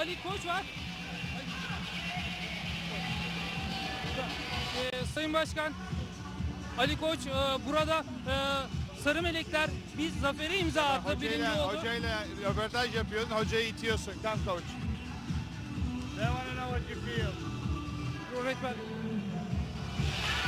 Ali Koç var. Sayın Başkan, Ali Koç burada Sarı Melekler biz zafere imza attı. Birinci oldu. Hocayla röportaj yapıyorsun, hocayı itiyorsun. Come coach. They want to know what you feel. Öğretmen.